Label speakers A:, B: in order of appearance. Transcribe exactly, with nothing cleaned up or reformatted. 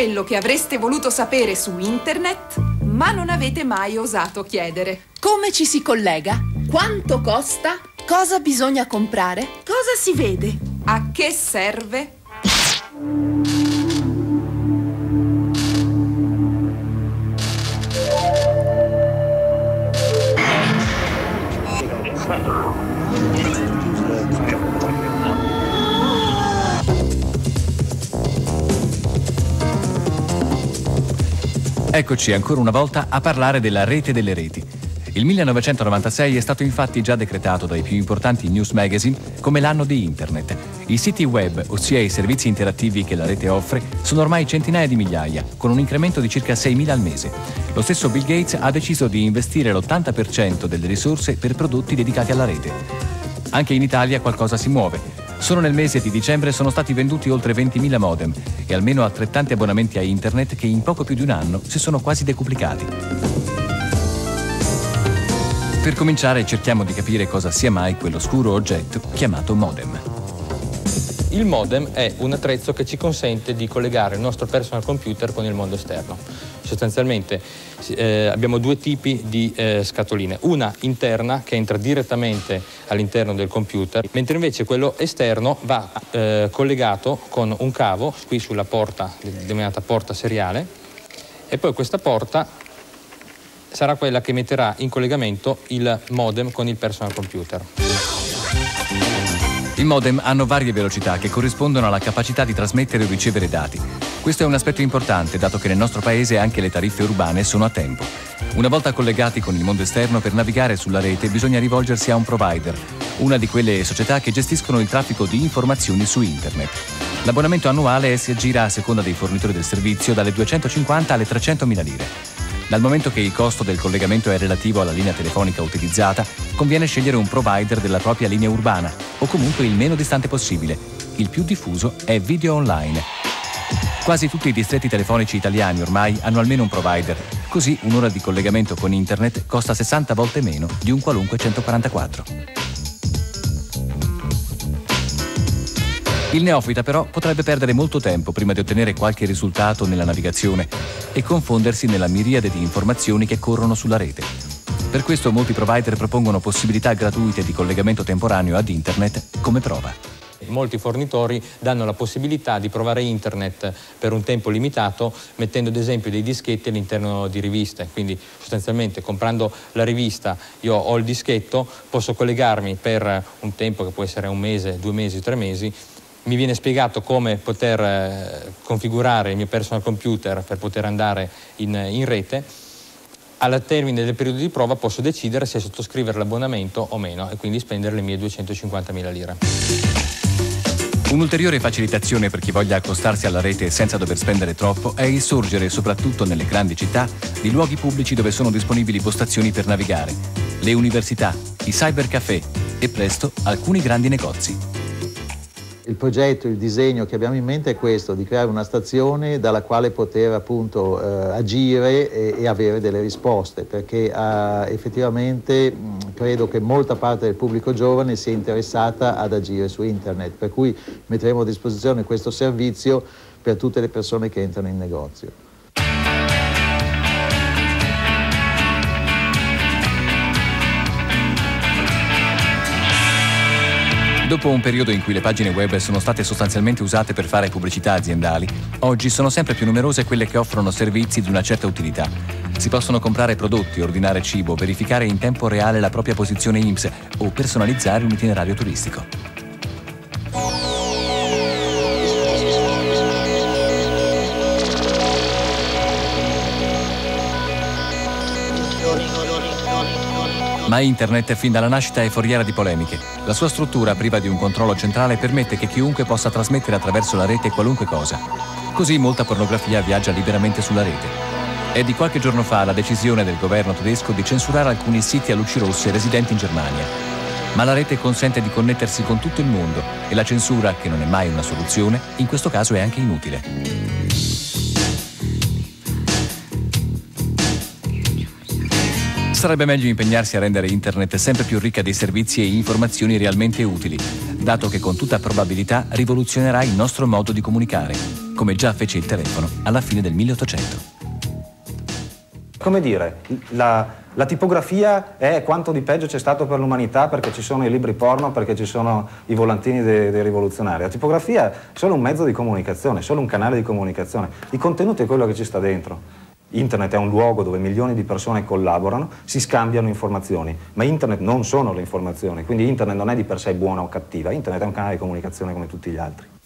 A: quello che avreste voluto sapere su internet, ma non avete mai osato chiedere.
B: Come ci si collega? Quanto costa? Cosa bisogna comprare? Cosa si vede?
A: A che serve?
C: Eccoci ancora una volta a parlare della rete delle reti. Il millenovecentonovantasei è stato infatti già decretato dai più importanti news magazine come l'anno di Internet. I siti web, ossia i servizi interattivi che la rete offre, sono ormai centinaia di migliaia, con un incremento di circa seimila al mese. Lo stesso Bill Gates ha deciso di investire l'ottanta per cento delle risorse per prodotti dedicati alla rete. Anche in Italia qualcosa si muove. Solo nel mese di dicembre sono stati venduti oltre ventimila modem e almeno altrettanti abbonamenti a internet che in poco più di un anno si sono quasi decuplicati. Per cominciare cerchiamo di capire cosa sia mai quell'oscuro oggetto chiamato modem.
D: Il modem è un attrezzo che ci consente di collegare il nostro personal computer con il mondo esterno. Sostanzialmente eh, abbiamo due tipi di eh, scatoline, una interna che entra direttamente all'interno del computer, mentre invece quello esterno va eh, collegato con un cavo qui sulla porta, denominata porta seriale, e poi questa porta sarà quella che metterà in collegamento il modem con il personal computer.
C: I modem hanno varie velocità che corrispondono alla capacità di trasmettere o ricevere dati. Questo è un aspetto importante, dato che nel nostro paese anche le tariffe urbane sono a tempo. Una volta collegati con il mondo esterno, per navigare sulla rete bisogna rivolgersi a un provider, una di quelle società che gestiscono il traffico di informazioni su internet. L'abbonamento annuale si aggira a seconda dei fornitori del servizio dalle duecentocinquanta alle trecentomila lire. Dal momento che il costo del collegamento è relativo alla linea telefonica utilizzata, conviene scegliere un provider della propria linea urbana o comunque il meno distante possibile. Il più diffuso è Video Online. Quasi tutti i distretti telefonici italiani ormai hanno almeno un provider, così un'ora di collegamento con internet costa sessanta volte meno di un qualunque centoquarantaquattro. Il neofita però potrebbe perdere molto tempo prima di ottenere qualche risultato nella navigazione e confondersi nella miriade di informazioni che corrono sulla rete. Per questo molti provider propongono possibilità gratuite di collegamento temporaneo ad internet come prova.
D: Molti fornitori danno la possibilità di provare internet per un tempo limitato mettendo ad esempio dei dischetti all'interno di riviste, quindi sostanzialmente comprando la rivista io ho il dischetto, posso collegarmi per un tempo che può essere un mese, due mesi, tre mesi, mi viene spiegato come poter eh, configurare il mio personal computer per poter andare in, in rete. Al termine del periodo di prova posso decidere se sottoscrivere l'abbonamento o meno e quindi spendere le mie duecentocinquantamila lire.
C: Un'ulteriore facilitazione per chi voglia accostarsi alla rete senza dover spendere troppo è il sorgere, soprattutto nelle grandi città, di luoghi pubblici dove sono disponibili postazioni per navigare, le università, i cybercafé e presto alcuni grandi negozi.
E: Il progetto, il disegno che abbiamo in mente è questo, di creare una stazione dalla quale poter appunto eh, agire e, e avere delle risposte, perché eh, effettivamente mh, credo che molta parte del pubblico giovane sia interessata ad agire su internet, per cui metteremo a disposizione questo servizio per tutte le persone che entrano in negozio.
C: Dopo un periodo in cui le pagine web sono state sostanzialmente usate per fare pubblicità aziendali, oggi sono sempre più numerose quelle che offrono servizi di una certa utilità. Si possono comprare prodotti, ordinare cibo, verificare in tempo reale la propria posizione I N P S o personalizzare un itinerario turistico. Ma internet fin dalla nascita è foriera di polemiche. La sua struttura, priva di un controllo centrale, permette che chiunque possa trasmettere attraverso la rete qualunque cosa. Così molta pornografia viaggia liberamente sulla rete. È di qualche giorno fa la decisione del governo tedesco di censurare alcuni siti a luci rosse residenti in Germania. Ma la rete consente di connettersi con tutto il mondo e la censura, che non è mai una soluzione, in questo caso è anche inutile. Sarebbe meglio impegnarsi a rendere internet sempre più ricca di servizi e informazioni realmente utili, dato che con tutta probabilità rivoluzionerà il nostro modo di comunicare, come già fece il telefono alla fine del milleottocento.
F: Come dire, la, la tipografia è quanto di peggio c'è stato per l'umanità perché ci sono i libri porno, perché ci sono i volantini dei, dei rivoluzionari. La tipografia è solo un mezzo di comunicazione, solo un canale di comunicazione. Il contenuto è quello che ci sta dentro. Internet è un luogo dove milioni di persone collaborano, si scambiano informazioni, ma Internet non sono le informazioni, quindi Internet non è di per sé buona o cattiva, Internet è un canale di comunicazione come tutti gli altri.